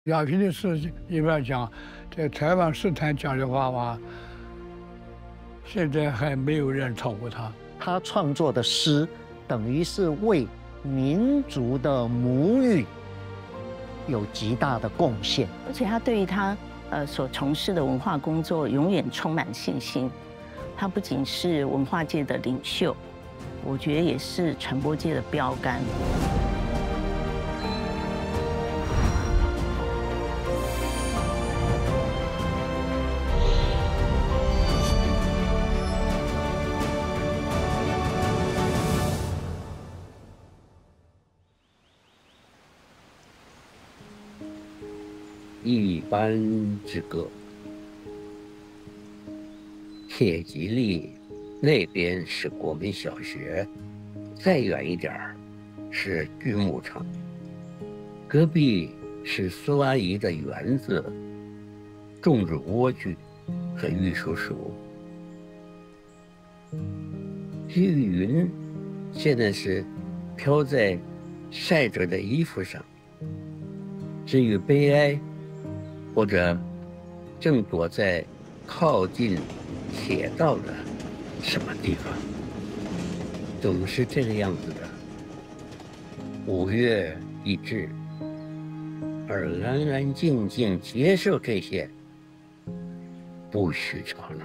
亚平的事一般讲，在台湾诗坛讲的话嘛，现在还没有人超过他。 他创作的诗，等于是为民族的母语有极大的贡献， 而且他对于他所从事的文化工作永远充满信心。他不仅是文化界的领袖，我觉得也是传播界的标杆。 一班之歌，铁吉利那边是国民小学，再远一点儿是锯木厂，隔壁是苏阿姨的园子，种着莴苣和玉蜀黍。积云现在是飘在晒着的衣服上，至于悲哀，或者正躲在靠近铁道的什么地方，总是这个样子的。5月已至，而安安静静接受这些，不许吵闹。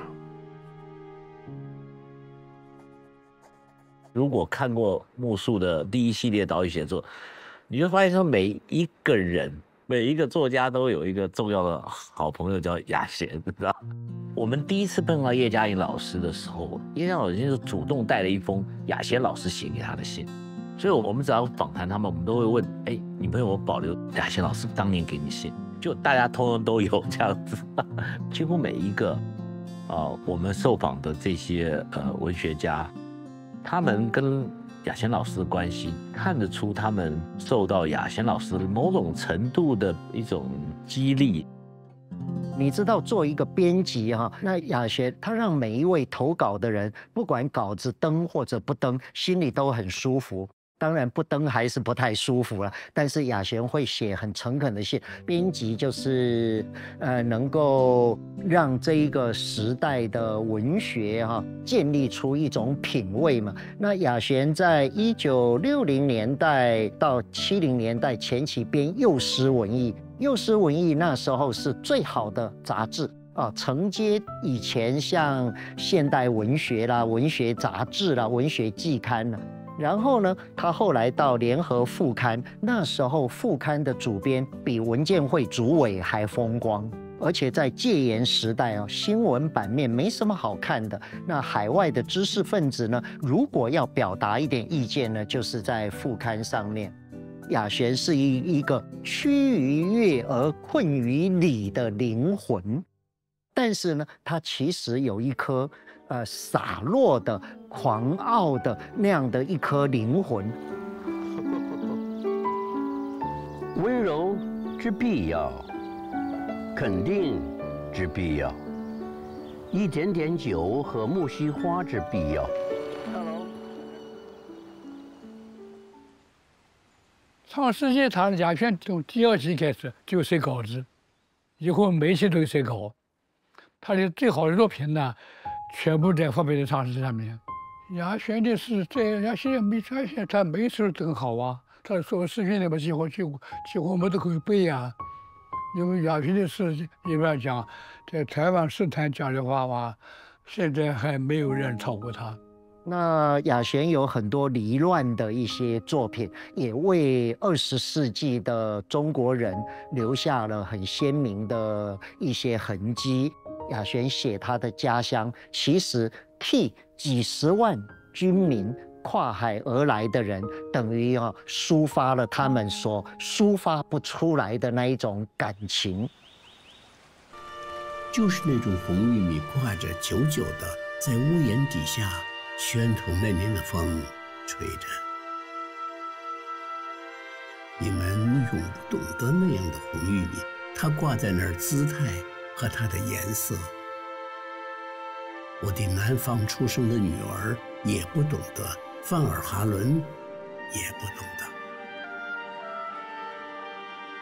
如果看过木树的第1系列岛屿写作，你就发现说每一个人、每一个作家都有一个重要的好朋友叫雅贤，你知道？我们第一次碰到叶嘉莹老师的时候，叶嘉莹老师就主动带了一封雅贤老师写给他的信，所以我们只要访谈他们，我们都会问：哎，你们有没有保留雅贤老师当年给你信？就大家通通都有这样子，几乎每一个我们受访的这些文学家。他们跟雅贤老师的关系，看得出他们受到雅贤老师某种程度的一种激励。 你知道，做一个编辑哈，那雅贤他让每一位投稿的人，不管稿子登或者不登，心里都很舒服。当然不登还是不太舒服了，但是雅贤会写很诚恳的信。编辑就是能够让这一个时代的文学建立出一种品味嘛。那雅贤在1960年代到70年代前期编《幼师文艺》，《幼师文艺》那时候是最好的杂志。承接以前像现代文学啦、文学杂志啦、文学季刊啦。然后呢，他后来到联合副刊，那时候副刊的主编比文建会主委还风光，而且在戒严时代新闻版面没什么好看的。那海外的知识分子呢，如果要表达一点意见呢，就是在副刊上面。雅贤是一个趋于乐而困于理的灵魂，但是呢，他其实有一颗洒落的、狂傲的那样的一颗灵魂。 温柔之必要，肯定之必要，一点点酒和木樨花之必要。 创世纪他的雅贤从第2期开始就写稿子，以后每期都写稿。他的最好的作品呢，全部在发表在创世纪上面。雅贤的诗在雅贤他每次都很好啊，他所有诗篇里面几乎我们都可以背啊。因为雅贤的诗一般讲，在台湾诗坛讲的话嘛，现在还没有人超过他。 那雅贤有很多离乱的一些作品，也为20世纪的中国人留下了很鲜明的一些痕迹。雅贤写他的家乡，其实替几十万军民跨海而来的人，等于抒发了他们所抒发不出来的那一种感情。 就是那种红玉米挂着久久的，在屋檐底下宣吐那年的风吹着。你们永不懂得那样的红玉米，它挂在那儿姿态和它的颜色。我的南方出生的女儿也不懂得，范尔哈伦也不懂得。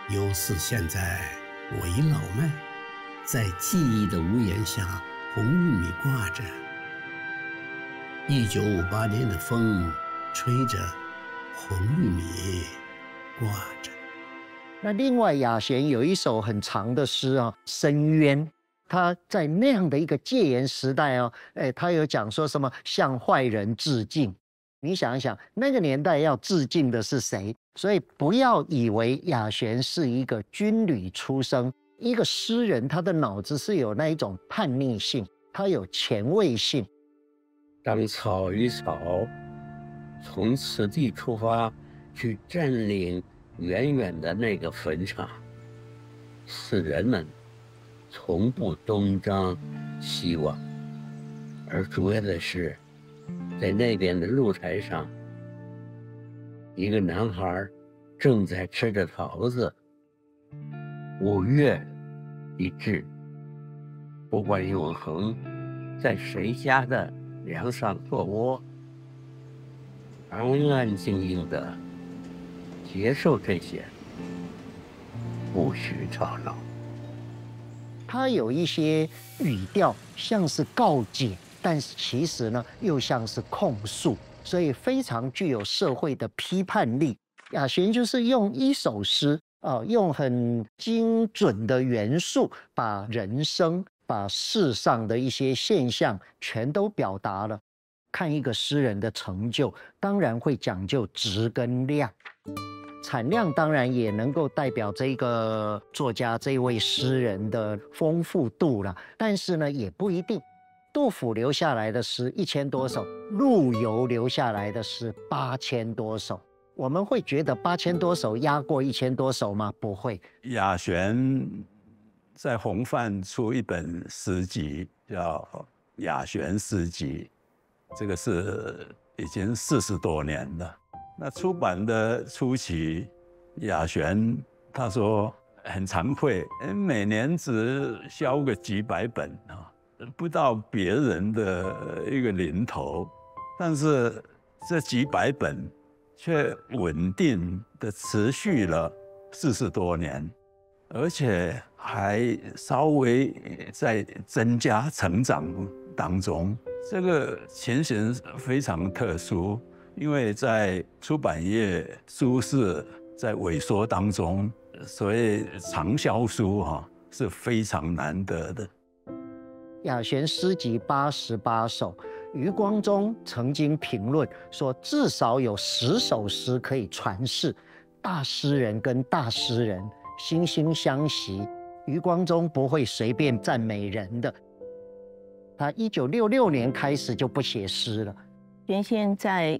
犹似现在我倚老迈，在记忆的屋檐下，红玉米挂着。1958年的风吹着，红玉米挂着。 那另外雅贤有一首很长的诗啊，《深渊》。他在那样的一个戒严时代哦，他有讲说什么向坏人致敬。你想一想，那个年代要致敬的是谁？所以不要以为雅贤是一个军旅出身，一个诗人，他的脑子是有那一种叛逆性，他有前卫性。 当草与草从此地出发，去占领远远的那个坟场，死人们从不东张西望，而主要的是，在那边的露台上，一个男孩正在吃着桃子。5月一至，不管永恒在谁家的梁上做窝，安安静静的接受这些，不许吵闹。 他有一些语调像是告解，但是其实呢又像是控诉，所以非常具有社会的批判力。雅贤就是用一首诗用很精准的元素，把人生、把世上的一些现象全都表达了。看一个诗人的成就，当然会讲究质跟量。产量当然也能够代表这个作家、这位诗人的丰富度了，但是呢，也不一定。杜甫留下来的诗1000多首，陆游留下来的诗8000多首。我们会觉得8000多首压过1000多首吗？不会。 雅贤在洪范出一本诗集，叫《雅贤诗集》，这个是已经40多年了。那出版的初期，雅贤他说很惭愧，每年只销个几百本啊，不到别人的一个零头，但是这几百本却稳定的持续了40多年，而且还稍微在增加成长当中。这个情形非常特殊。因为在出版业书市在萎缩当中，所以畅销书是非常难得的。 雅贤诗集88首，余光中曾经评论说，至少有10首诗可以传世。大诗人跟大诗人惺惺相惜，余光中不会随便赞美人的。他1966年开始就不写诗了。 原先在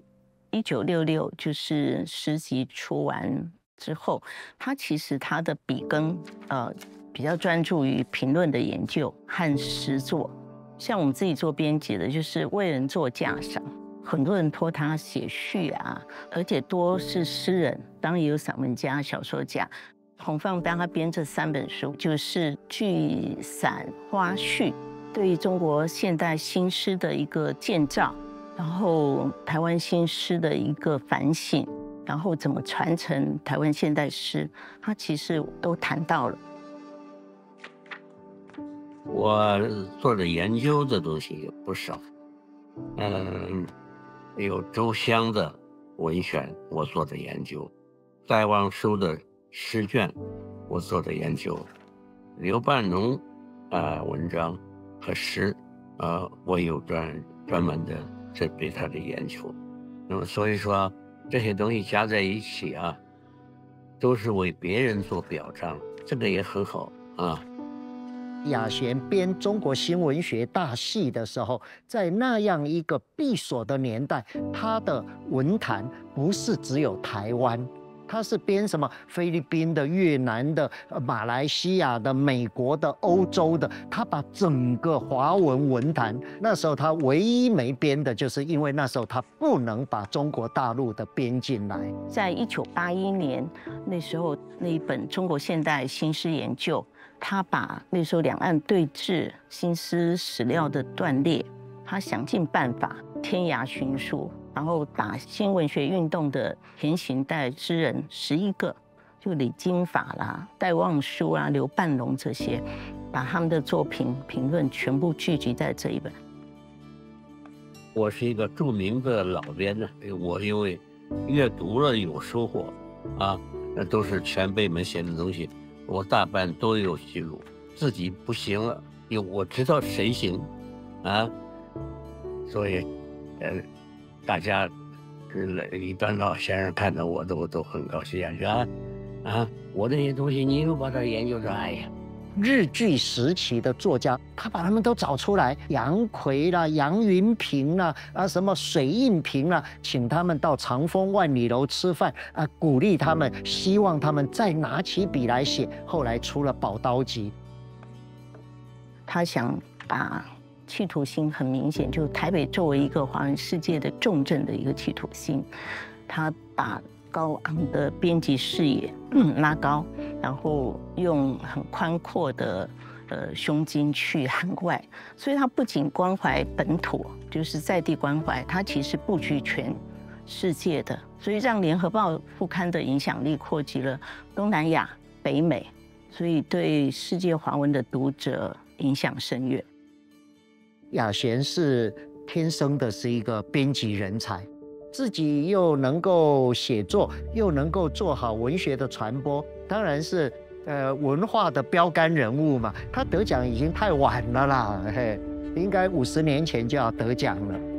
1966就是诗集出完之后，他其实他的笔耕比较专注于评论的研究和诗作。像我们自己做编辑的，就是为人做架上，很多人托他写序啊，而且多是诗人，当然也有散文家、小说家。洪范帮他编这3本书，就是剧、散、花、序，对于中国现代新诗的一个建造。然后台湾新诗的一个反省，然后怎么传承台湾现代诗，他其实都谈到了。 我做的研究的东西有不少，有周湘的文选我做的研究，戴望舒的诗卷我做的研究，刘半农文章和诗我有专门的对他的研究。那么所以说这些东西加在一起都是为别人做表彰，这个也很好啊。 雅贤编中国新文学大系的时候，在那样一个闭锁的年代，他的文坛不是只有台湾，他是编什么菲律宾的、越南的、马来西亚的、美国的、欧洲的，他把整个华文文坛，那时候他唯一没编的，就是因为那时候他不能把中国大陆的编进来。 在1981年那时候，那一本《中国现代新诗研究》，他把那时候两岸对峙新诗史料的断裂，他想尽办法天涯寻书，然后把新文学运动的前行代诗人11个就李金法啦、戴望舒啦、刘半龙这些，把他们的作品评论全部聚集在这一本。 我是一个著名的老编呢，我因为阅读了有收获啊，那都是前辈们写的东西，我大半都有记录。自己不行了，因为我知道谁行啊，所以大家一般老先生看到我都很高兴啊，我那些东西你又把它研究着，哎呀。 日据时期的作家，他把他们都找出来，杨奎啦、杨云平啦、什么水印平啦，请他们到长风万里楼吃饭鼓励他们，希望他们再拿起笔来写。后来出了《宝刀集》， 他想把企图心很明显，就台北作为一个华人世界的重镇的一个企图心，他把高昂的编辑视野拉高，然后用很宽阔的胸襟去涵外，所以他不仅关怀本土，就是在地关怀，他其实布局全世界的，所以让联合报副刊的影响力扩及了东南亚、北美，所以对世界华文的读者影响深远。 雅贤是天生的是一个编辑人才。自己又能够写作，又能够做好文学的传播，当然是文化的标杆人物嘛。他得奖已经太晚了啦，应该50年前就要得奖了。